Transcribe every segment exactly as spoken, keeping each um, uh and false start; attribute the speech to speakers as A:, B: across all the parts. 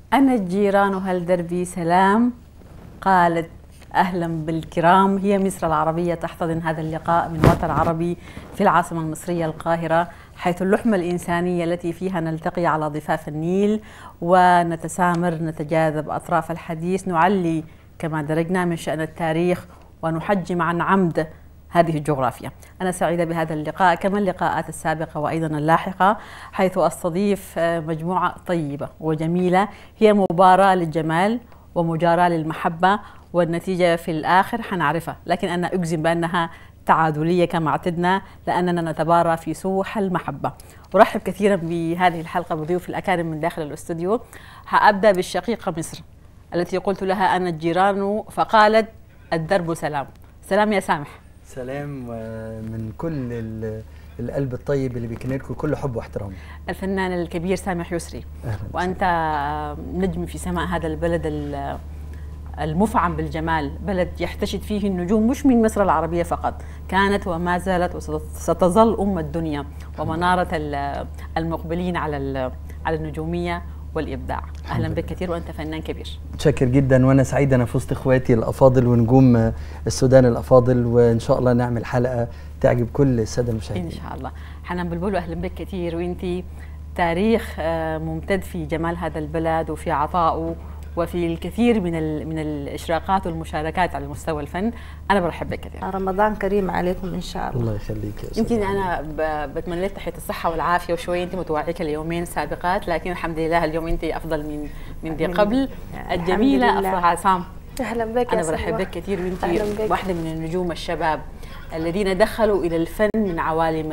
A: أنا الجيران هل دربي سلام، قالت أهلا بالكرام. هي مصر العربية تحتضن هذا اللقاء من وطن عربي في العاصمة المصرية القاهرة، حيث اللحمة الإنسانية التي فيها نلتقي على ضفاف النيل ونتسامر نتجاذب أطراف الحديث، نعلي كما درجنا من شأن التاريخ ونحجم عن عمد هذه الجغرافيا. أنا سعيدة بهذا اللقاء كما اللقاءات السابقة وأيضا اللاحقة، حيث أستضيف مجموعة طيبة وجميلة، هي مباراة للجمال ومجاراة للمحبة، والنتيجة في الآخر حنعرفها، لكن أنا أجزم بأنها تعادلية كما اعتدنا، لأننا نتبارى في سوح المحبة. أرحب كثيرا بهذه الحلقة بضيوف الأكارم من داخل الاستوديو. هأبدأ بالشقيقة مصر التي قلت لها أنا الجيران فقالت الدرب سلام. سلام يا سامح.
B: سلام من كل القلب الطيب اللي بيكن لكم كل حب واحترام.
A: الفنان الكبير سامح يسري، وأنت نجم في سماء هذا البلد المفعم بالجمال، بلد يحتشد فيه النجوم مش من مصر العربية فقط، كانت وما زالت وستظل أم الدنيا ومنارة المقبلين على على النجومية والإبداع. أهلا بك كثير، وأنت فنان كبير.
B: متشكر جدا، وأنا سعيد أنا في وسط إخواتي الأفاضل ونجوم السودان الأفاضل، وإن شاء الله نعمل حلقة تعجب كل السادة المشاهدين
A: إن شاء الله. حنان بلبل، أهلا بك كثير، وأنت تاريخ ممتد في جمال هذا البلد وفي عطائه وفي الكثير من من الاشراقات والمشاركات على مستوى الفن. انا برحب بك كثير.
C: رمضان كريم عليكم ان شاء الله.
B: الله يخليك يا
A: يمكن انا بتمنى لك تحيه الصحه والعافيه، وشويه انت متوعكه اليومين سابقات، لكن الحمد لله اليوم انت افضل من من ذي قبل. الجميله افراح عصام،
D: اهلا بك.
A: انا برحب بك كثير، وانت واحده من النجوم الشباب الذين دخلوا الى الفن من عوالم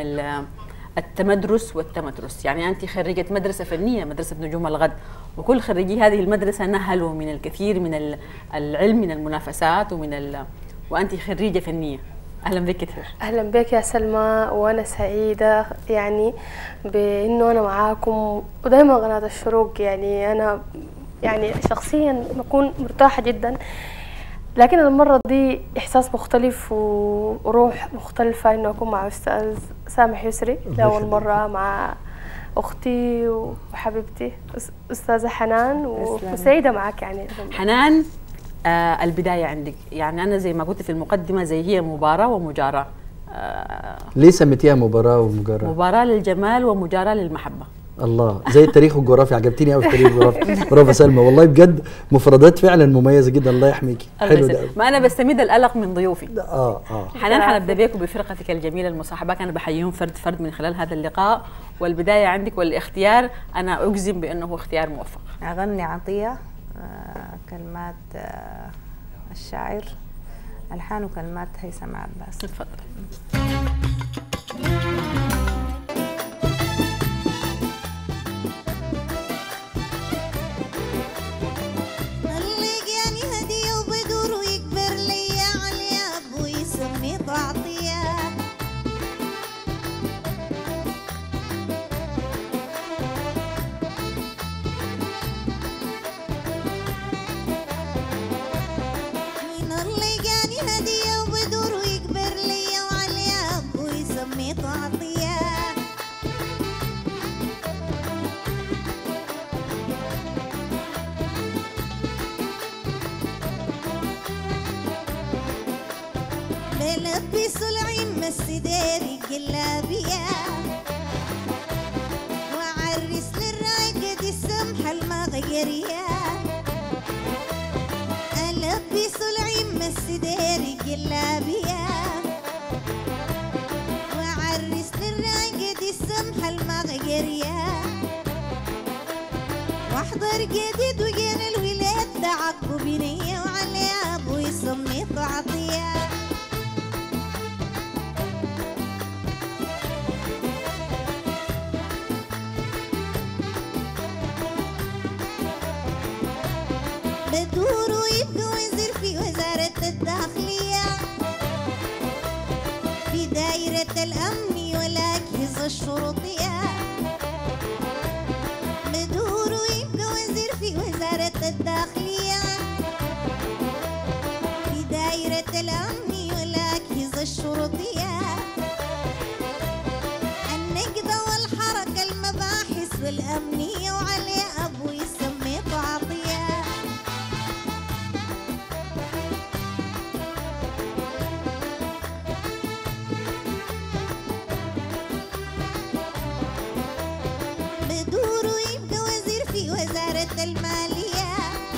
A: التمدرس والتمترس. يعني أنت خريجة مدرسة فنية، مدرسة نجوم الغد، وكل خريجي هذه المدرسة نهلوا من الكثير من العلم، من المنافسات ومن ال... وأنت خريجة فنية. أهلا بك كثير.
D: أهلا بك يا سلمى، وأنا سعيدة يعني بأنه أنا معاكم، ودائما قناة الشروق يعني أنا يعني شخصيا بكون مرتاحة جدا، لكن المرة دي إحساس مختلف وروح مختلفة إنه أكون مع أستاذ سامح يسري لأول مرة، مع أختي وحبيبتي أستاذة حنان، وسعيدة معك. يعني
A: حنان، آه البداية عندك، يعني أنا زي ما قلت في المقدمة زي هي مباراة ومجاراة.
B: آه ليه سميتيها مباراة ومجاراة؟
A: مباراة للجمال ومجاراة للمحبة. الله،
B: زي التاريخ والجغرافيا، عجبتني قوي التاريخ والجغرافيا. برافو سلمى، والله بجد مفردات فعلا مميزه جدا، الله يحميكي.
A: حلو ده. ما انا بستمد القلق من ضيوفي.
B: اه اه
A: حنان، حنبدا بيك وبفرقتك الجميله المصاحباك، انا بحييهم فرد فرد من خلال هذا اللقاء، والبدايه عندك والاختيار انا اجزم بانه اختيار موفق.
C: اغني عطيه، آه كلمات آه الشاعر، الحان وكلمات هيثم عباس.
A: تفضل.
E: بلبس العين مسديري قلابية، وعرس للراقد السمحة المغيرية. ألبس العين مسديري قلابية، وعرس للراقد السمحة المغيرية. واحضر جديد وجين الولاد تعقب بنية، وعلي أبوي سميته عطية. بدور ويبقى وزير في وزارة الداخلية، في دايرة الأمن والأجهزة الشرطية. بدور ويبقى وزير في وزارة الداخلية، في دايرة الأمن والأجهزة الشرطية. النقبة والحركة المباحث والأمنية، وعلي أبوي سميته عطية. المالية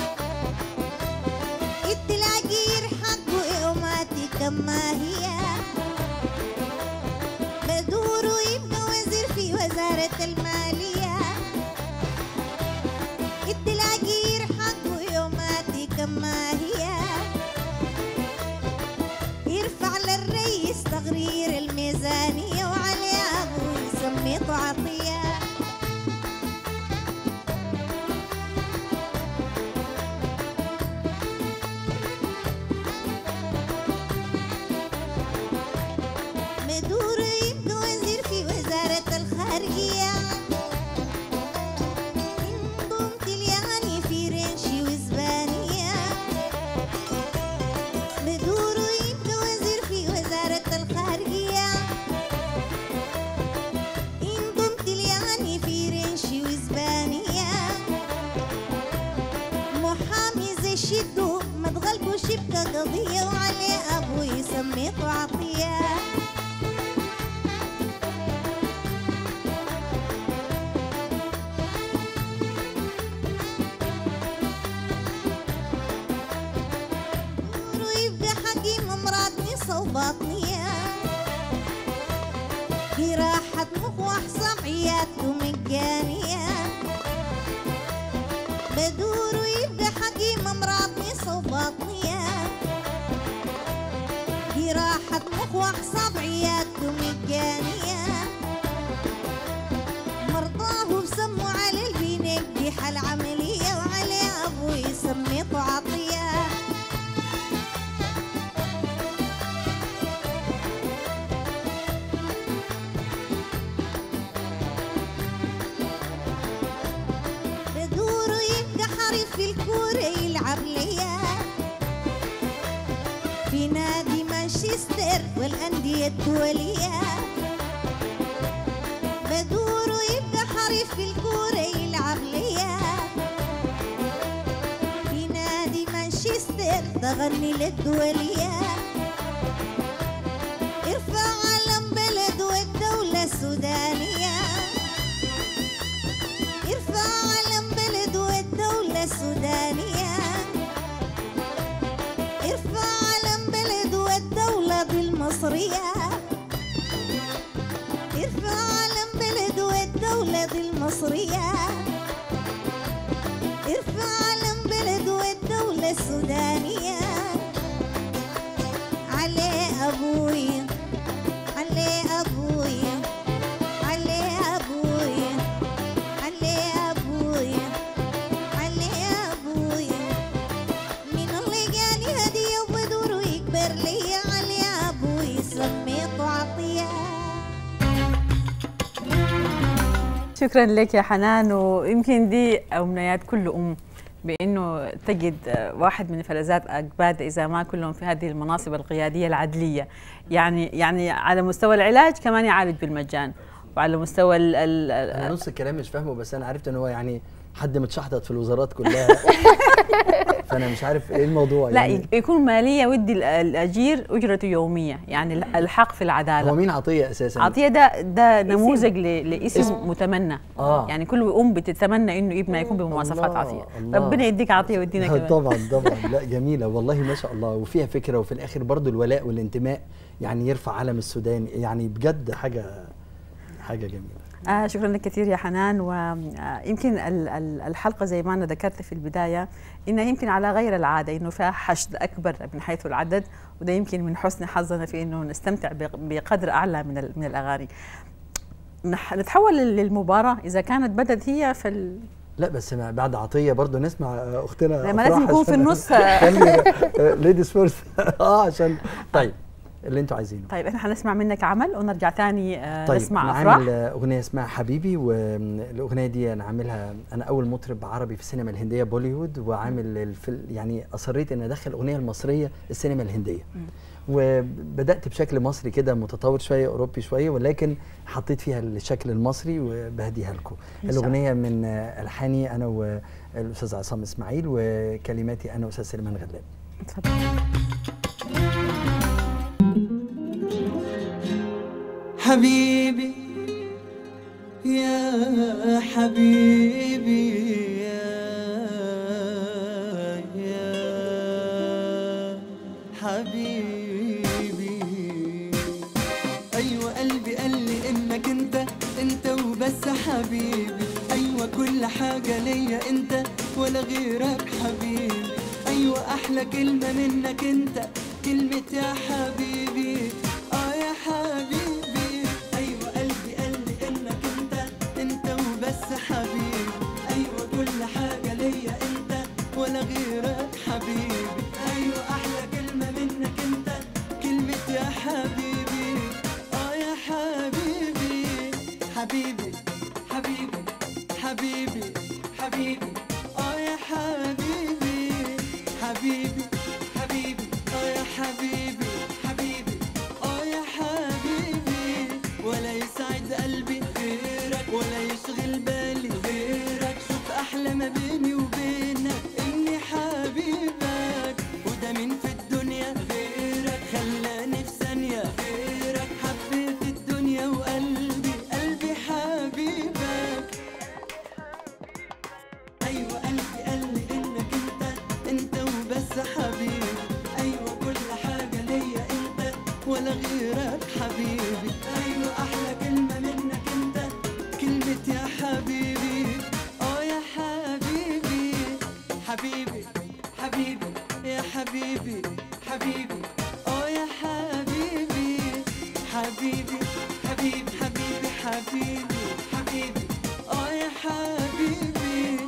E: ادي العقير حقه يوماتي كما هي بدور ويبقى وزير في وزارة المالية ادي العقير حقه يوماتي كما هي يرفع للرئيس تقرير الميزانية وعليه أبوه يسميه عطية بدور يبقى وزير في وزارة الخارجية إن قمت اليمني في رنشي وإسبانيا بدور يبقى وزير في وزارة الخارجية إن قمت اليمني في رنشي وإسبانيا محامي زي شدو ما تغلبوش يبقى قضية وعليه أبوه يسميه عطية ويبقى حكيم امراض نسا وباطنية جراحة مخ وأحصام عيادته مجانية بدور ويبقى حكيم امراض نسا وباطنية جراحة مخ وأحصام عيادته مجانية مرضاه بسموا على البينك دي حل عملية وعليه أبوه يسميه عطية بدور يبقى حريف في الكورة يلعب ليا في نادي مانشستر والأندية الدولية بدور يبقى حريف في الكورة يلعب ليا في نادي مانشستر تغني للدولية ارفع علم بلد والدولة السودانية ارفع علم بلد والدولة السودانية ارفع علم بلد والدولة المصرية ارفع علم بلد والدولة المصرية ارفع علم بلد والدولة السودانية عليه أبوي عليه أبوي عليه أبوي عليه أبوي عليه أبوي من اللي جاني هدية وبدور ويكبر لي عليه أبوي سميته عطية
A: شكرا لك يا حنان. ويمكن دي أمنيات كل أم بأنه تجد واحد من فلذات أكباد إذا ما كلهم في هذه المناصب القيادية العدلية، يعني يعني على مستوى العلاج كمان يعالج بالمجان، وعلى مستوى ال ال
B: انا نص الكلام مش فاهمه، بس انا عرفت ان هو يعني حد متشحطط في الوزارات كلها فانا مش عارف ايه الموضوع.
A: لا
B: يعني
A: يكون ماليه ودي الأجير أجرته يومية، يعني الحق في العدالة.
B: هو مين عطية اساسا؟
A: عطية ده ده نموذج لاسم اسم متمنى.
B: آه.
A: يعني كل ام بتتمنى انه ابنها يكون بمواصفات عطية.
B: الله.
A: ربنا يديك عطية ويدينا كمان.
B: طبعا طبعا. لا جميله والله ما شاء الله، وفيها فكره، وفي الاخر برضو الولاء والانتماء، يعني يرفع علم السودان، يعني بجد حاجه حاجه جميله.
A: آه شكرا لك كثير يا حنان. ويمكن الحلقة زي ما أنا ذكرت في البداية إنها يمكن على غير العادة، إنه فيها حشد أكبر من حيث العدد، وده يمكن من حسن حظنا في إنه نستمتع بقدر أعلى من من الأغاني. نتحول للمباراة إذا كانت بدت هي في ال...
B: لا بس بعد عطية برضو نسمع أختنا.
A: ما لازم يكون في النص
B: ليديز فيرست اه عشان طيب اللي انتوا عايزينه.
A: طيب احنا هنسمع منك عمل ونرجع ثاني
B: طيب
A: نسمع
B: افراح. طيب عامل اغنيه اسمها حبيبي، والاغنيه دي انا عاملها، انا اول مطرب عربي في السينما الهنديه بوليوود، وعامل الفل يعني اصريت ان ادخل الاغنيه المصريه السينما الهنديه. م. وبدات بشكل مصري كده متطور شويه، اوروبي شويه، ولكن حطيت فيها الشكل المصري وبهديها لكم. الاغنيه من الحاني انا والاستاذ عصام اسماعيل، وكلماتي انا واستاذ سليمان غلاب. اتفضل.
F: حبيبي يا حبيبي يا ولا غيرك حبيبي. أيوة أحلى كلمة منك أنت كلمة يا حبيبي. آه يا حبيبي. أيوة قلبي قال لي إنك أنت أنت وبس حبيبي. أيوة كل حاجة ليا أنت ولا غيرك حبيبي. أيوة أحلى كلمة منك أنت كلمة يا حبيبي. آه يا حبيبي. حبيبي حبيبي حبيبي حبيبي. آه يا حبيبي حبيبي حبيبي. آه يا حبيبي حبيبي. آه يا حبيبي. ولا يسعد قلبي غيرك ولا يشغل بالي غيرك. شوف أحلى ما بيني وبينك إني حبيبك. وده مين في الدنيا غيرك خلاني في ثانية غيرك. حبيت الدنيا وقلبي قلبي حبيبك. أيوة قلبي قال لي إنك أنت أنت وبس حبيبي. أيوة كل حاجة ليا أنت ولا غيرك حبيبي. أيوة أحلى كلمة منك أنت كلمة يا حبيبي. آه يا حبيبي حبيبي حبيبي يا حبيبي حبيبي. آه يا حبيبي حبيبي حبيبي حبيبي حبيبي حبيبي. آه يا حبيبي.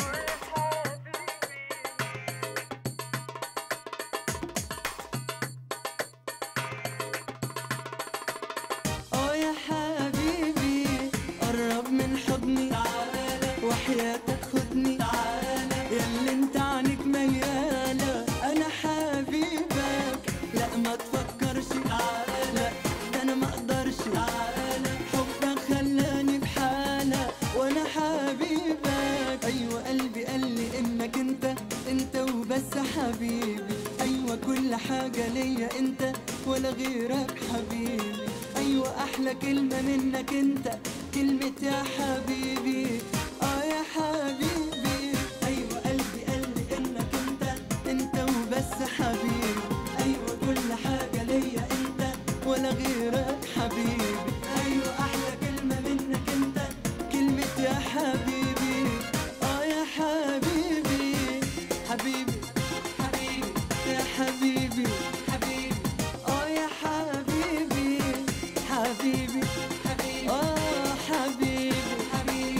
F: آه يا حبيبي. قرب من حضني تعالى وحياتك خدني تعالى. ياللي انت عنك ميالة انا حبيبك. لا ما تفكرش تعالى ده انا ما اقدرش تعالى. حبك خلاني بحالة وانا حبيبك. ايوه قلبي قال لي انك انت انت وبس حبيبي. ايوه كل حاجة ليا انت ولا غيرك حبيبي. ايوه احلى كلمة منك انت كلمة يا حبيبي. اه يا حبيبي. ايوه قلبي قال لي انك انت انت وبس حبيبي. ايوه كل حاجة ليا انت ولا غيرك حبيبي. ايوه احلى كلمة منك انت كلمة يا حبيبي. اه يا حبيبي حبيبي حبيبي يا حبيبي حبيبي. اه يا حبيبي حبيبي حبيبي. اه حبيبي حبيبي.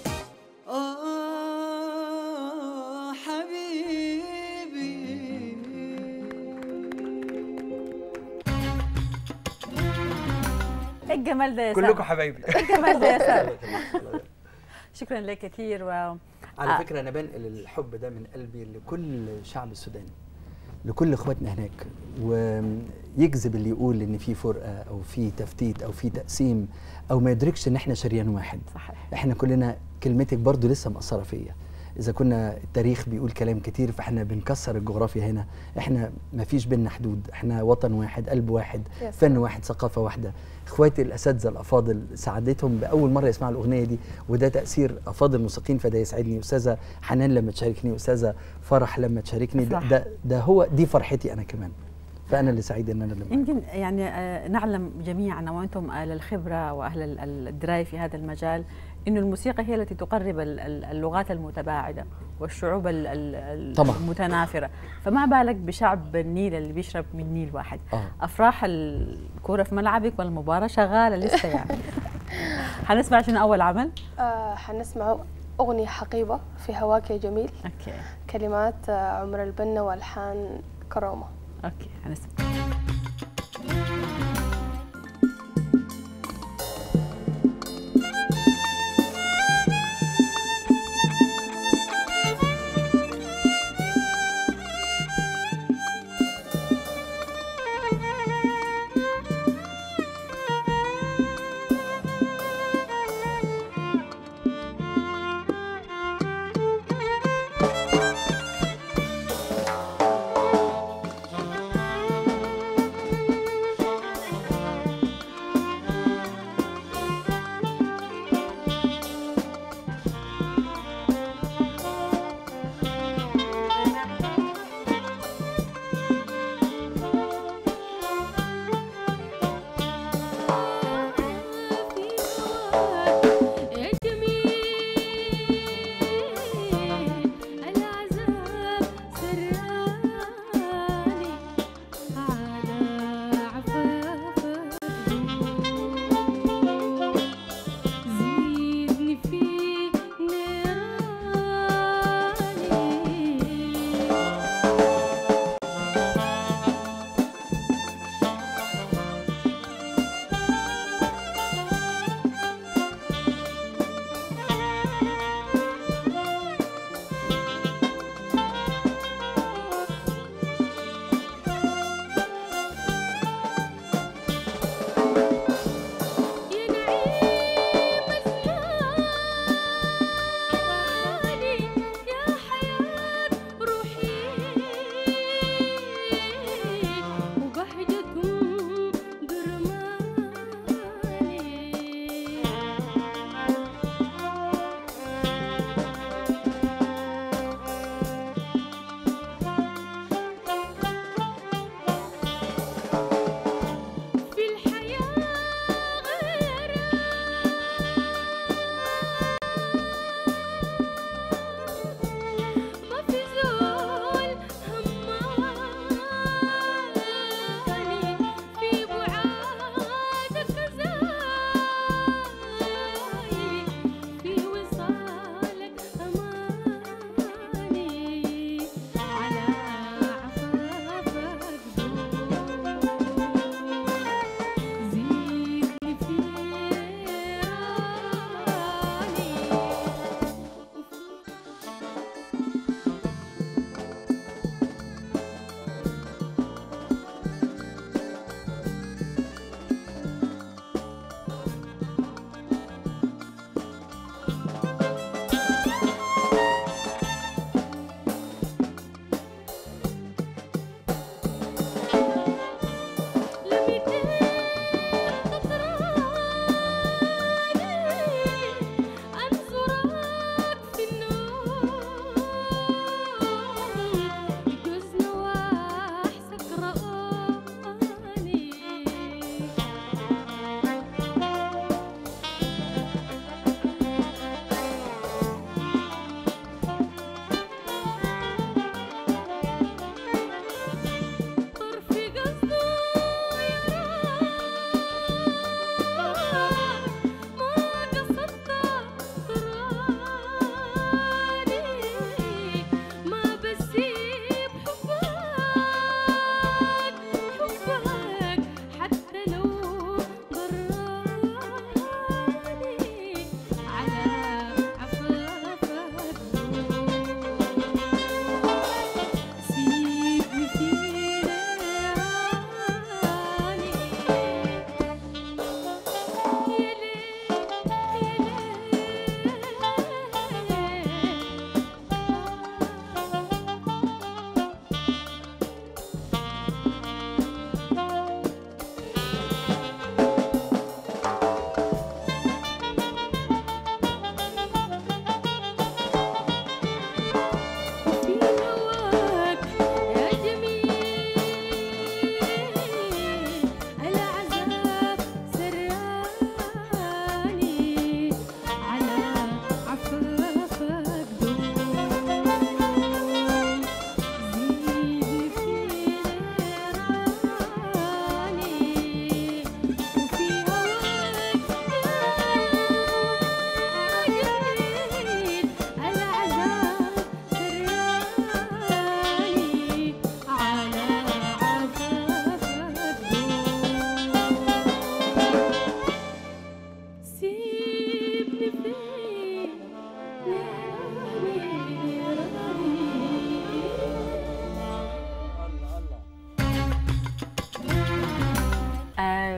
F: اه حبيبي.
A: ايه الجمال ده يا سامي؟
G: كلكم حبايبي.
A: ايه الجمال ده يا سامي؟ شكرا لك كثير. و
B: على
A: آه.
B: فكره انا بنقل الحب ده من قلبي لكل شعب السودان، لكل اخواتنا هناك، ويجذب اللي يقول ان في فرقه او في تفتيت او في تقسيم او ما يدركش ان احنا شريان واحد.
A: صحيح.
B: احنا كلنا كلمتك برضو لسه مأثره فيا. اذا كنا التاريخ بيقول كلام كتير فاحنا بنكسر الجغرافيا هنا. احنا ما فيش بينا حدود، احنا وطن واحد، قلب واحد، فن واحد، ثقافه واحده. اخواتي الاساتذه الافاضل سعادتهم باول مره يسمعوا الاغنيه دي، وده تاثير افاضل موسيقيين، فده يسعدني. استاذه حنان لما تشاركني، استاذه فرح لما تشاركني، ده, ده ده هو دي فرحتي انا كمان. فانا اللي سعيد ان انا لما
A: يمكن يعني آه نعلم جميعا وانتم اهل الخبره واهل الدرايه في هذا المجال انه الموسيقى هي التي تقرب اللغات المتباعده والشعوب المتنافره. فما بالك بشعب النيل اللي بيشرب من نيل واحد.
B: آه.
A: افراح الكوره في ملعبك والمباراه شغاله لسه يعني. حنسمع شنو اول عمل؟
D: آه حنسمع اغنيه حقيبه في هواك يا جميل.
A: اوكي.
D: كلمات آه عمر البنا والحان كرامه.
A: اوكي حنسمع.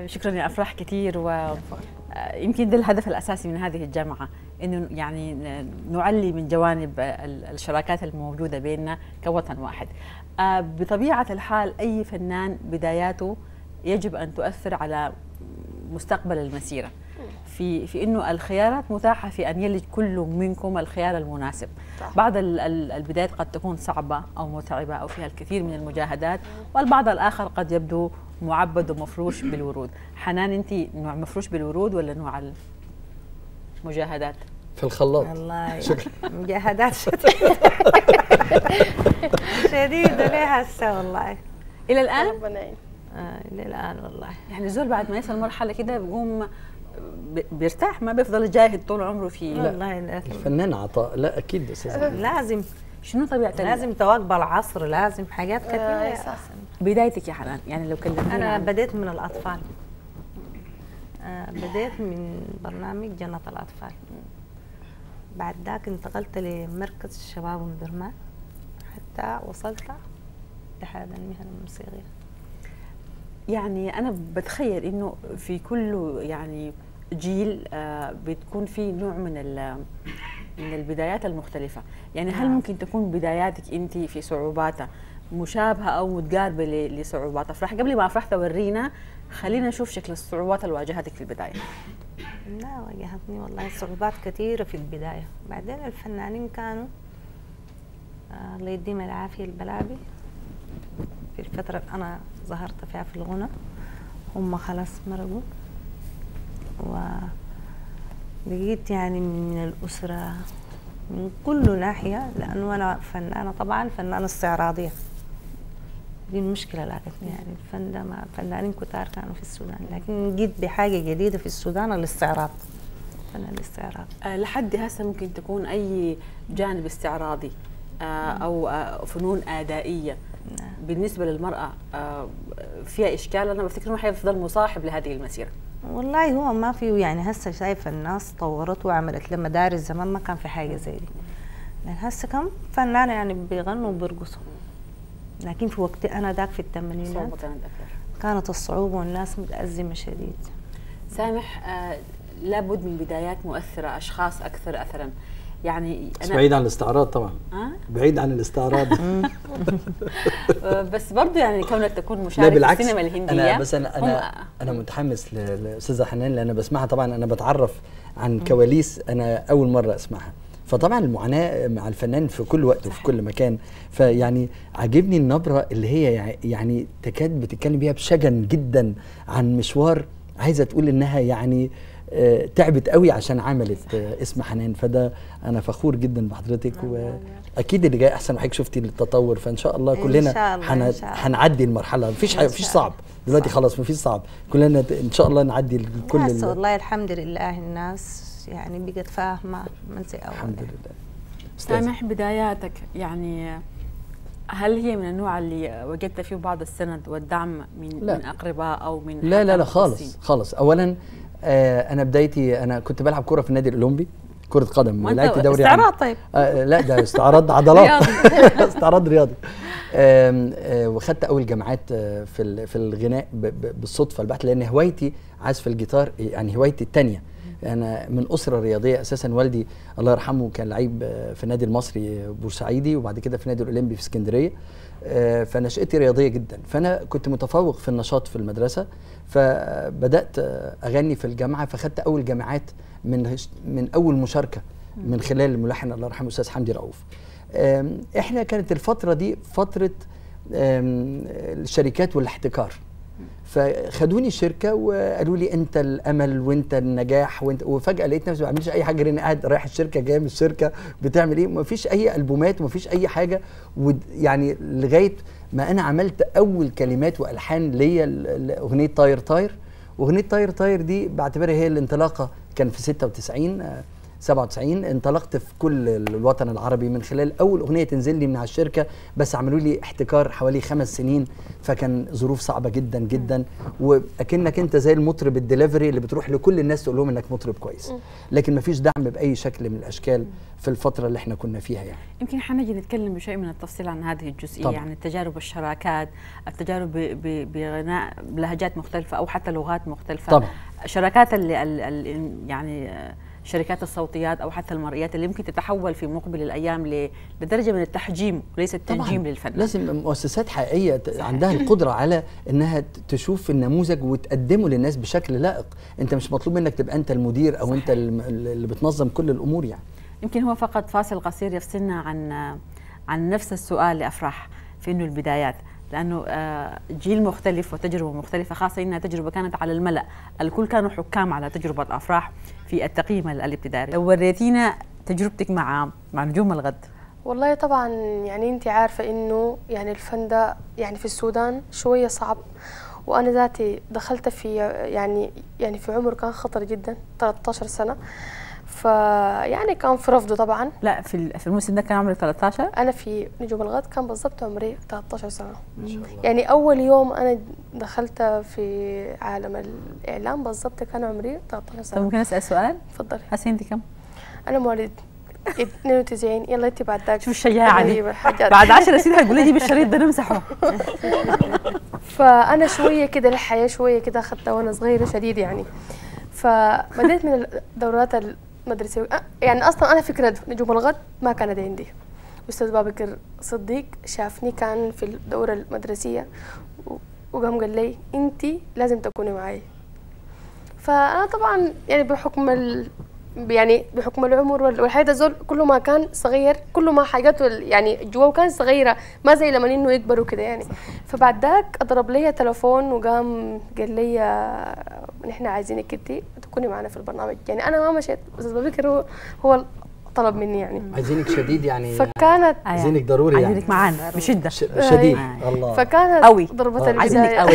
A: شكرا يا افراح كثير، ويمكن ده الهدف الاساسي من هذه الجامعه، انه يعني نعلي من جوانب الشراكات الموجوده بيننا كوطن واحد. بطبيعه الحال اي فنان بداياته يجب ان تؤثر على مستقبل المسيره، في في انه الخيارات متاحه في ان يلج كل منكم الخيار المناسب. صح. بعض البدايات قد تكون صعبه او متعبه او فيها الكثير من المجاهدات، والبعض الاخر قد يبدو معبد ومفروش بالورود. حنان، انت نوع مفروش بالورود ولا نوع المجاهدات؟
B: في الخلاط.
C: والله مجاهدات شديدة ليه هسه والله
A: الى الان.
C: آه الى الان والله.
A: يعني الزول بعد ما يصل مرحله كده بيقوم بيرتاح، ما بيفضل يجاهد طول عمره في.
C: والله
B: الفنان عطاء. لا اكيد استاذ.
C: لازم.
A: شنو طبيعه
C: لازم تواكب العصر، لازم حاجات كثيره.
A: آه بدايتك يا حنان، يعني لو كلمتينا.
C: انا بديت من الاطفال. آه بديت من برنامج جنة الاطفال. بعد ذاك انتقلت لمركز الشباب ومدرمان حتى وصلت لهذا المهنه الموسيقيه.
A: يعني أنا بتخيل إنه في كل يعني جيل آه بتكون في نوع من من البدايات المختلفة، يعني هل ممكن تكون بداياتك أنت في صعوباتها مشابهة أو متقاربة لصعوبات أفراح؟ قبل ما أفراح تورينا خلينا نشوف شكل الصعوبات اللي واجهتك في البداية.
C: لا واجهتني والله صعوبات كثيرة في البداية، بعدين الفنانين كانوا آه الله يديم العافية البلابي في الفترة اللي أنا ظهرت فيها في الغنى، هم خلاص مرقوا، ولقيت يعني من الأسرة من كل ناحية، لأنه أنا فنانة طبعا فنانة استعراضية، دي المشكلة لاقتني. يعني الفن ده ما فنانين كتار كانوا في السودان، لكن جيت بحاجة جديدة في السودان الاستعراض، فن الاستعراض.
A: أه لحد هسه ممكن تكون أي جانب استعراضي أه أو أه فنون آدائية نعم. بالنسبة للمرأة أه فيها إشكال؟ أنا بفتكر ما حيفضل مصاحب لهذه المسيرة.
C: والله هو ما فيه، يعني هسه شايفة الناس طورت وعملت لما مدارس، زمان ما كان في حاجة زي دي، لأن هسه كم فنانة يعني بيغنوا وبيرقصوا، لكن في وقت أنا ذاك في الثمانينات كانت الصعوبة والناس متأزمة شديد.
A: سامح، آه لابد من بدايات مؤثرة، أشخاص أكثر أثرا، يعني
B: أنا بعيد عن الاستعراض طبعا.
A: أه؟
B: بعيد عن الاستعراض.
A: بس برضه يعني كونك تكون مشارك في السينما الهندية.
B: أنا بس أنا أنا, أنا متحمس للأستاذة حنان، لأن بسمعها طبعا، أنا بتعرف عن كواليس أنا أول مرة أسمعها، فطبعا المعاناة مع الفنان في كل وقت وفي كل مكان، فيعني عاجبني النبرة اللي هي يعني تكاد بتتكلم بيها بشجن جدا عن مشوار عايزة تقول إنها يعني آه تعبت قوي عشان عملت آه اسم حنان، فده أنا فخور جدا بحضرتك، وأكيد اللي جاي أحسن، وحضرتك شفتي التطور، فإن شاء الله كلنا هنعدي المرحلة، مفيش مفيش صعب دلوقتي، خلاص مفيش صعب، كلنا إن شاء الله نعدي كل.
C: والله الحمد لله الناس يعني بقت فاهمة من زي أول.
B: الحمد لله.
A: سامح، بداياتك يعني هل هي من النوع اللي وجدت فيه بعض السند والدعم من لا. من أقرباء أو من
B: لا لا لا خالص خالص. أولا آه أنا بدايتي أنا كنت بلعب كرة في النادي الأولمبي، كرة قدم، ولعبت دوري
A: استعراض. طيب
B: آه لا ده استعراض عضلات. استعراض رياضي. آه آه وخدت أول جامعات آه في في الغناء بالصدفة البحتة، لأن هوايتي عزف الجيتار، يعني هوايتي الثانية. أنا من أسرة رياضية أساساً، والدي الله يرحمه كان لعيب في النادي المصري بورسعيدي، وبعد كده في النادي الأولمبي في اسكندرية، فنشأتي رياضية جداً، فأنا كنت متفوق في النشاط في المدرسة، فبدأت أغني في الجامعة، فخدت أول جامعات من من أول مشاركة من خلال الملحن الله يرحمه أستاذ حمدي رؤوف. إحنا كانت الفترة دي فترة الشركات والاحتكار، فخدوني الشركه وقالوا لي انت الامل وانت النجاح وانت، وفجاه لقيت نفسي ما بعملش اي حاجه غير اني قاعد رايح الشركه جاي من الشركه بتعمل ايه، ما فيش اي البومات وما فيش اي حاجه، ويعني لغايه ما انا عملت اول كلمات والحان ليا لاغنيه طاير طاير. واغنيه طاير طاير دي بعتبرها هي الانطلاقه، كان في ستة وتسعين سبعة وتسعين انطلقت في كل الوطن العربي من خلال اول اغنيه تنزل لي من على الشركه، بس عملوا لي احتكار حوالي خمس سنين، فكان ظروف صعبه جدا جدا، واكنك انت زي المطرب الدليفري اللي بتروح لكل الناس تقول لهم انك مطرب كويس، لكن مفيش دعم باي شكل من الاشكال في الفتره اللي احنا كنا فيها يعني.
A: يمكن حنجي نتكلم بشيء من التفصيل عن هذه الجزئيه طبعا. يعني التجارب الشراكات، التجارب بغناء بلهجات مختلفه او حتى لغات مختلفه طبعا. شراكات اللي ال يعني شركات الصوتيات او حتى المرئيات اللي يمكن تتحول في مقبل الايام لدرجه من التحجيم وليس التنجيم للفن.
B: لازم مؤسسات حقيقيه عندها القدره على انها تشوف النموذج وتقدمه للناس بشكل لائق، انت مش مطلوب منك تبقى انت المدير او صحيح. انت اللي بتنظم كل الامور يعني.
A: يمكن هو فقط فاصل قصير يفصلنا عن عن نفس السؤال لأفراح في انه البدايات، لانه جيل مختلف وتجربه مختلفه، خاصه انها تجربه كانت على الملأ، الكل كانوا حكام على تجربه أفراح في التقييم الابتدائي. لو وريتينا تجربتك مع مع نجوم الغد.
D: والله طبعا يعني انت عارفه انه يعني الفن ده يعني في السودان شويه صعب، وانا ذاتي دخلت في يعني يعني في عمر كان خطر جدا ثلاثة عشر سنه، فيعني كان في رفضه طبعا.
A: لا في في الموسم ده كان عمرك ثلاثة عشر؟
D: انا في نجوم الغد كان بالضبط عمري ثلاثة عشر سنه. ما شاء الله. يعني اول يوم انا دخلت في عالم الاعلام بالضبط كان عمري ثلاثة عشر سنه.
A: طب ممكن اسال سؤال؟
D: تفضلي.
A: هسه انت كم؟
D: انا مواليد اثنين وتسعين. يلا انت بعد ذاك
A: شو الشجاعه دي؟ بعد عشر سنين هتقولي جيب الشريط ده نمسحه.
D: فانا شويه كده الحياه شويه كده اخذتها وانا صغيره شديد يعني، فبديت من الدورات المدرسيه. يعني اصلا انا فكره نجوم الغد ما كانت عندي، استاذ بابكر صديق شافني كان في الدوره المدرسيه وقام قال لي انت لازم تكوني معي. فانا طبعا يعني بحكم ال يعني بحكم العمر والحياة الزول كله ما كان صغير، كله ما حاجاته يعني جواه كان صغيرة، ما زي لما انه يكبروا كده يعني. فبعد ذاك اضرب لي تلفون وقام قال لي نحن عايزينك انت تكوني معنا في البرنامج. يعني انا ما مشيت، استاذ بابكر هو هو طلب مني يعني.
B: عايزينك شديد يعني.
D: فكانت
B: عايزينك ضروري يعني.
A: عايزينك معانا بشدة.
B: شديد. الله.
D: فكانت
A: قوي.
D: ضربة البداية.
A: عايزينك قوي.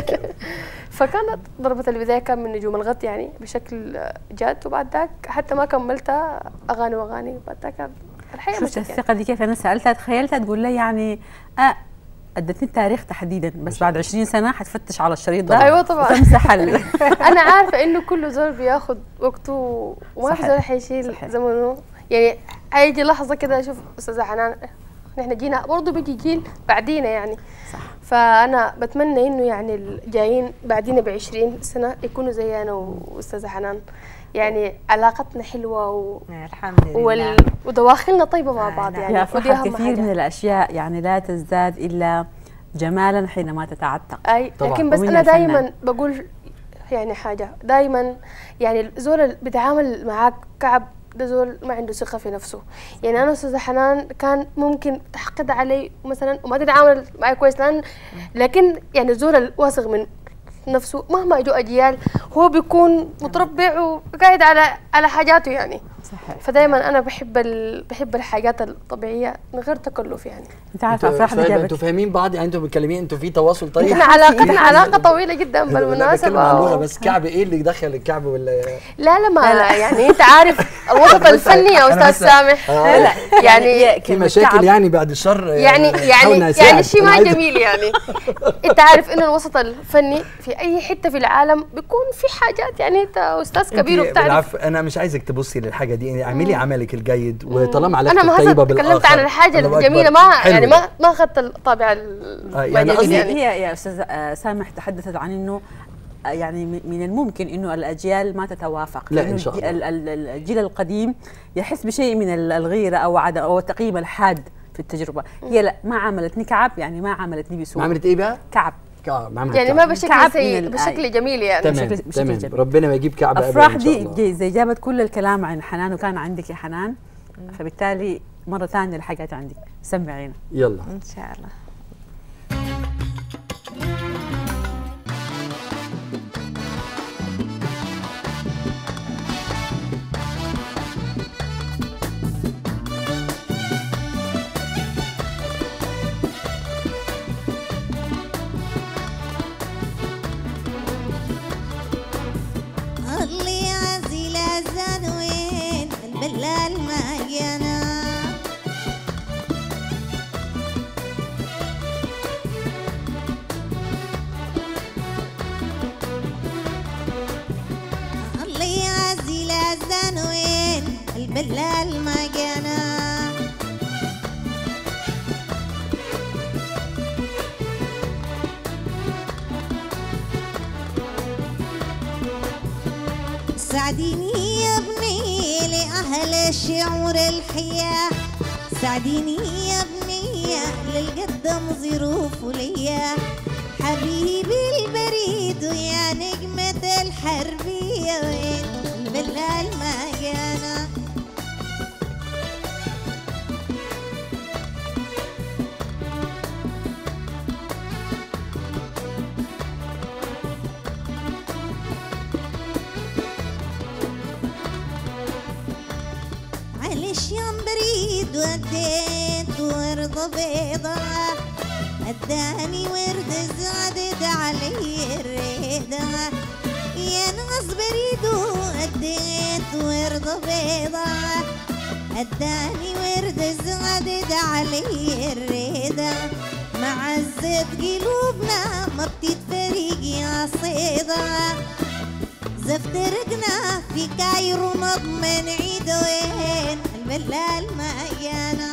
D: فكانت ضربة البداية كان من نجوم الغد يعني بشكل جاد، وبعد ذاك حتى ما كملتها أغاني وأغاني، وبعد ذاك الحقيقة
A: شفت الثقة دي كيف؟ أنا سألتها تخيلتها تقول لي يعني آه ادتني التاريخ تحديدا، بس بعد عشرين سنة حتفتش على الشريط ده.
D: أيوة طبعا.
A: وتمسح
D: أنا عارفة إنه كل زول بياخذ وقته وما في زول حيشيل زمنه، يعني هيجي لحظة كده أشوف أستاذة حنان نحن جينا برضه بيجي جيل بعدينا يعني. صح. فأنا بتمنى إنه يعني الجايين بعدينا بعشرين سنة يكونوا زي أنا وأستاذة حنان، يعني علاقتنا حلوة و...
C: الحمد لله
D: وال... ودواخلنا طيبة مع بعض يعني.
A: يا فرحة كثير من الأشياء يعني لا تزداد إلا جمالا حينما تتعتق.
D: أي طبعا. لكن بس أنا دائما بقول يعني حاجة دائما، يعني الزول اللي بيتعامل معاك كعب ده زول ما عنده ثقة في نفسه. يعني أنا أستاذة حنان كان ممكن تحقد علي مثلا وما تتعامل معي كويس، لأن لكن يعني الزول الواثق من نفسه مهما اجوا اجيال هو بيكون متربع وقاعد على على حاجاته يعني. صحيح. فدايما انا بحب ال... بحب الحاجات الطبيعيه من غير تكلف يعني.
A: انت عارفه افراح
B: دي جابت انتوا فاهمين بعض يعني، انتوا بتكلمين انتوا في تواصل طيب.
D: احنا علاقتنا علاقه طويله جدا بالمناسبه.
B: بس كعب ايه اللي دخل الكعب ولا؟
D: لا لا ما لا يعني انت عارف الوسط الفني يا استاذ سامح.
B: لا لا يعني في مشاكل يعني بعد الشر
D: يعني يعني يعني شيء ما جميل يعني. انت عارف ان الوسط الفني في اي حته في العالم بيكون في حاجات يعني انت استاذ كبير وبتعرف.
B: انا مش عايزك تبصي للحاجه دي، اعملي عملك الجيد، وطالما علاقتك طيبه بالاخر.
D: انا ما تكلمت عن الحاجه الجميله، ما يعني ما ما اخذت الطابع
A: يعني, يعني هي يا استاذ سامح تحدثت عن انه يعني من الممكن انه الاجيال ما تتوافق،
B: لا إن شاء الله.
A: الجيل القديم يحس بشيء من الغيره او عدم او التقييم الحاد في التجربه. هي لا ما عملتني كعب، يعني ما عملتني بسوء.
B: ما عملت ايه بقى؟
A: كعب.
B: كعب
D: يعني ما بشكل سيء، بشكل جميل يعني.
B: تمام
D: بشكل
B: تمام
A: جميل.
B: ربنا ما يجيب كعب ابدا.
A: افراح دي زي جابت كل الكلام عن حنان وكان عندك يا حنان، فبالتالي مره ثانيه الحاجات عندك، سمعينا.
B: يلا
C: ان شاء الله.
E: اللي عزيل الزاد وين البلال ما جانا. ساعديني يا ابني لأهل الشعور الحياة، ساعديني يا ابني للقدم ظروف ليا، حبيبي البريد ويا نجمة الحربية وين البلال ما جانا. عالشيام بريد وديت ورد بيضة، اداني ورد زادت علي الريدة. يا ناس بريد وديت ورد بيضة، اداني ورد زادت علي الريدة. معزة قلوبنا ما بتتفرق يا صيدة، زفترقنا في كايرو نضمن عيد وين البلال ما جانا.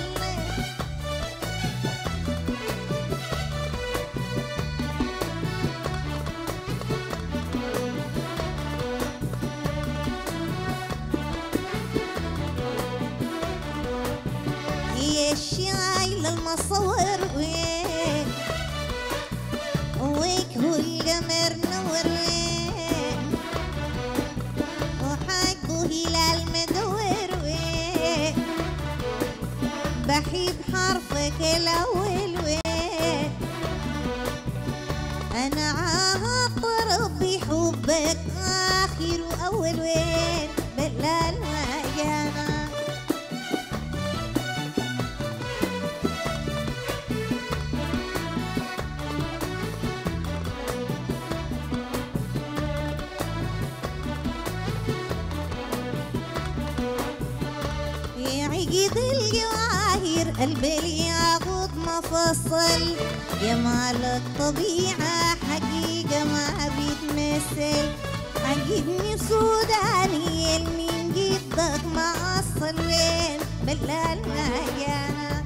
E: هي الشايل المصور وين ويك هو القمر نور وين وحقه هلال مدور وين بحب حرفك الأول وين أنا عاطر بحبك آخر وأول وين بلال ما جانا. عقد الجواهر قلبي الياقوت مفصل، جمال الطبيعة حقيقة ما بيتمثل. عقدني سوداني من جدك ما أصل وين بلال ما جانا.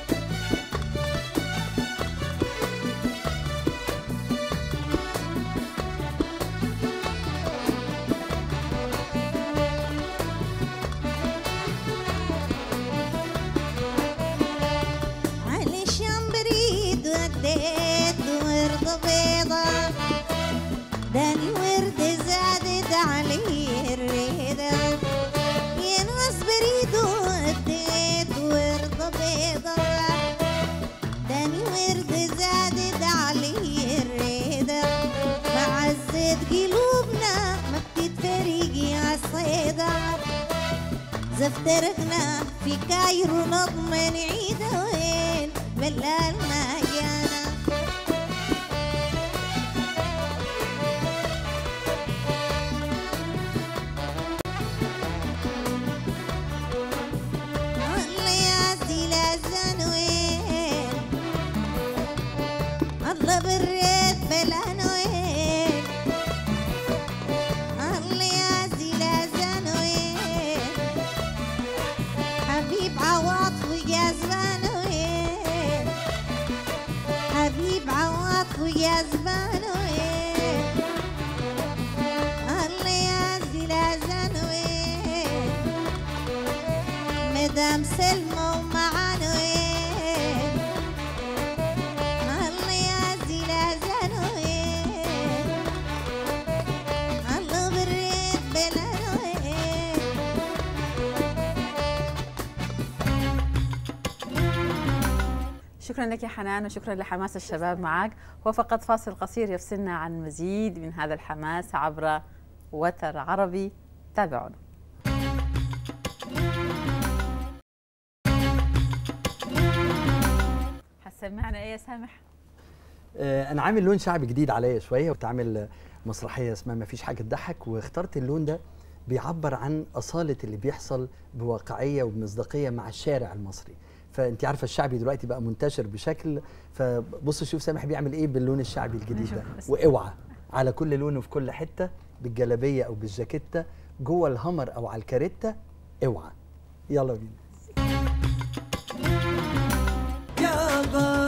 E: وديت ورد بيضة، داني ورد زادت علي الريدة. يا ناس بريد وديت ورد بيضة، داني ورد زادت علي الريدة. معزة قلوبنا ما بتتفرق يا صيدة، زفترقنا في كايرو نضمن عيدة وين بلال ما جانا. الله يا زلازل وين الله بالريت بلان وين الله يا زلازل وين حبيب عواطف وجازبان وين حبيب عواطف وجازبان وين الله يا زلازل وين مدام سلمى ومعان وين الله يا زلازل وين الله بالريت بلان وين.
A: شكرا لك يا حنان وشكرا لحماس الشباب معك. هو فقط فاصل قصير يفصلنا عن مزيد من هذا الحماس عبر وتر عربي. تابعونا. هتسمعنا ايه يا سامح؟
B: آه انا عامل لون شعبي جديد عليا شويه، وبتعمل مسرحيه اسمها ما فيش حاجه تضحك، واخترت اللون ده بيعبر عن اصاله اللي بيحصل بواقعيه وبمصداقيه مع الشارع المصري. فانت عارفه الشعبي دلوقتي بقى منتشر بشكل، فبص شوف سامح بيعمل ايه باللون الشعبي الجديد ده. واوعى على كل لون وفي كل حته، بالجلابيه او بالجاكيته، جوه الهمر او على الكاريتا، اوعى. يلا بينا.
F: يابا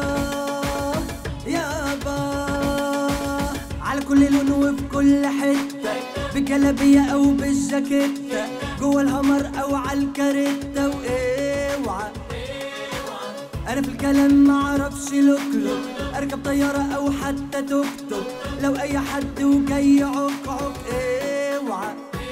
F: يابا على كل لون وفي كل حتة، بالجلابية أو بالجاكيتة، جوا الهمر أو على الكاريتا، واوعى أنا في الكلام معرفش لوكلو، أركب طيارة أو حتى توك توك، لو أي حد وجاي عك عك، اوعى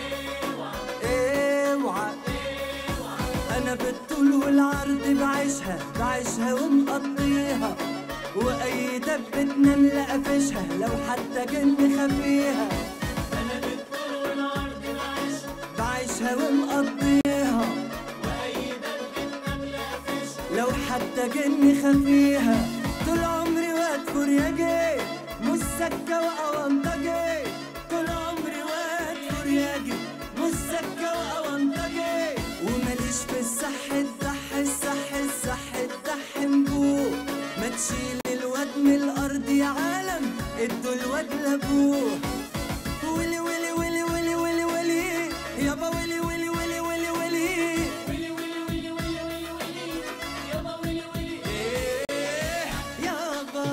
F: اوعى أنا بالطول والعرض بعيشها بعيشها ومقضيها، وأي دبة نملة قفشها لو حتى جن خفيها. أنا بالطول والعرض بعيشها بعيشها ومقضيها، وأي دبة نملة قفشها لو حتى جن خفيها. طول عمري واد فرياجي مش سكة وأونطجي، طول عمري واد فرياجي مش سكة وأونطجي، وماليش في الصح الصح الصح الصح الصح نجوم، ما تشيل الواد من الأرض يا عالم ادوا الواد لأبوه. ولي ولي ولي ولي ولي ولي يابا ولي ولي ولي ولي ولي ولي ولي ولي ولي ولي يابا ولي ولي ايه يابا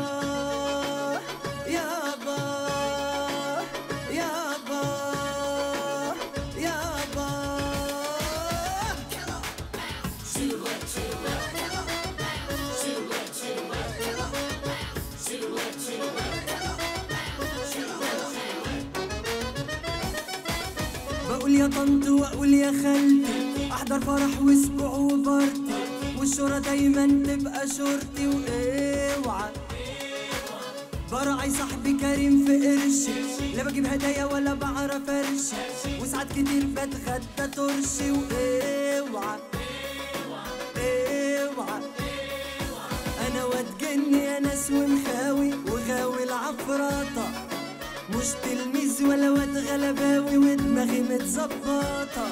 F: يابا يابا يابا. بقول يا طنط واقول يا خالتي، احضر فرح واسبوع وبارتي، والشورى دايما تبقى شورتي، واوعى براعي صاحبي كريم في قرشي، لا بجيب هدايا ولا بعرف ارشي، وساعات كتير بتغدى ترشي، واوعى اوعى انا واد جن يا ناس ومخاوي وغاوي العفراطه، مش تلميذ ولا واد غلباوي ودماغي متظبطه،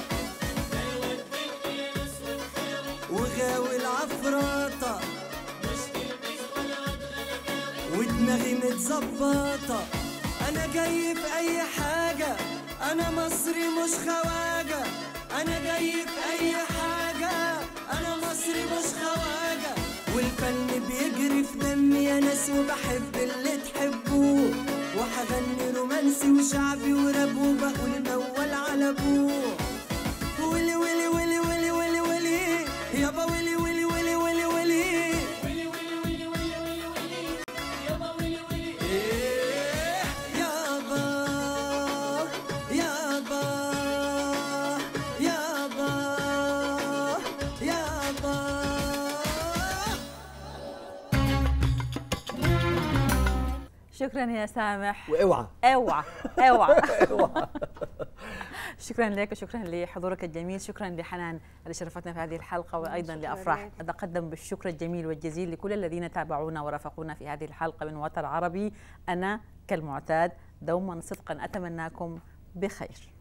F: وغاوي العفراطه مش تلميذ ولا واد غلباوي ودماغي متظبطه. انا جاي في اي حاجه، انا مصري مش خواجه، انا جاي في اي حاجه، انا مصري مش خواجه، والفن بيجري في دمي يا ناس، وبحب اللي تحبوه، وحغني رومانسي وشعبي وراب، وبقول موال على ابوه. ولي ولي ولي ولي ولي ولي يابا ولي ولي ولي ولي ولي ولي ولي ولي ولي ولي يابا ولي ولي ايه يابا يابا يابا يابا.
A: شكرا يا سامح.
B: واوعى
A: اوعى اوعى شكرا لك وشكرا لحضورك الجميل، شكرا لحنان اللي شرفتنا في هذه الحلقه، وايضا لافراح. اتقدم بالشكر الجميل والجزيل لكل الذين تابعونا ورافقونا في هذه الحلقه من وتر عربي. انا كالمعتاد دوما صدقا اتمناكم بخير.